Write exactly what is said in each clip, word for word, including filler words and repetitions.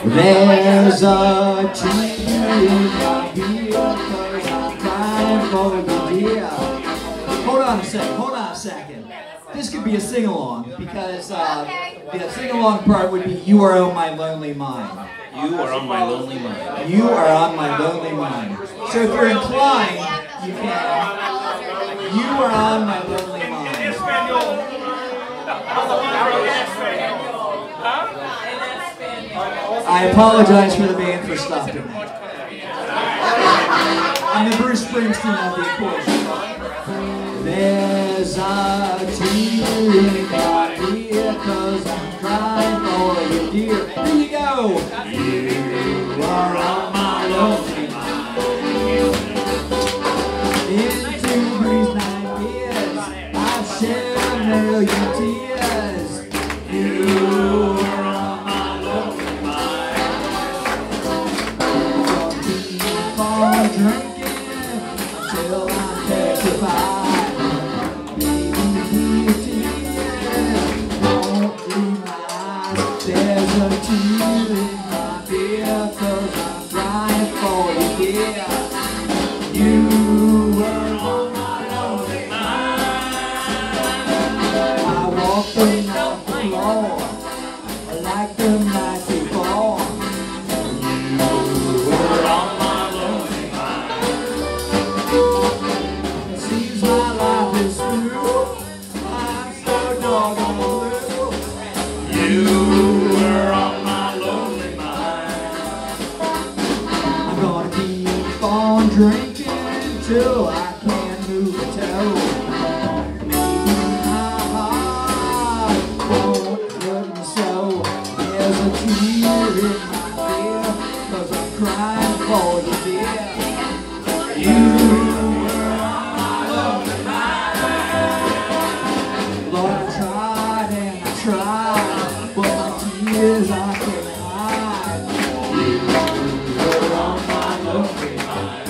There's a tear in my ear 'cause I'm crying for you, dear. Hold on a second, hold on a second. This could be a sing-along, because uh, the sing-along part would be "You Are On My Lonely Mind." You are on my lonely mind. You are on my lonely mind. So if you're inclined, you can. You are on my lonely mind. I apologize for the band for stopping that. I'm the Bruce Springsteen of the equation. There's a tear in my ear 'cause I'm crying for you, dear. Here you go. You are on my lonely mind. Into these nine years, I've shed a million tears. You are on my lonely mind. I'll keep on drinking until I'm petrified. There's a tear in my ear 'cause I'm crying for you, dear. You were on my lonely mind. I walked in off the floor like the night before. You were on my lonely mind. It seems my life is through. I'm so doggone blue. You on drinking till I can't move a toe. Maybe my heart won't hurt me so. There's a tear in my ear 'cause I'm crying for you, dear. You were on my lonely mind. Lord, I tried and I tried, but my tears I can't hide. You were on my lonely mind.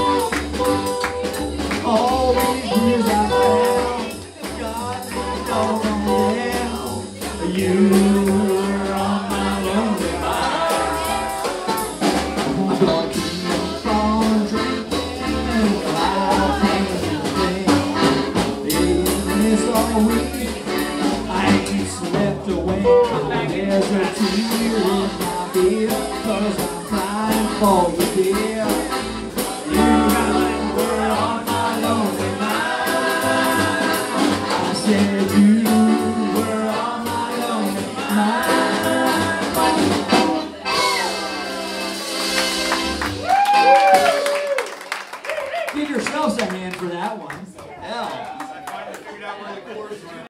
All these years I found, God knows I'm down. You were on my lonely mind. I'm gonna keep on drinking without anything. Even this all week, I ain't slept a wink. There's a tear in my ear 'cause I'm crying for you, dear. You were on my lonely mind. I said you were on my lonely mind. Give yourselves a hand for that one. Hell.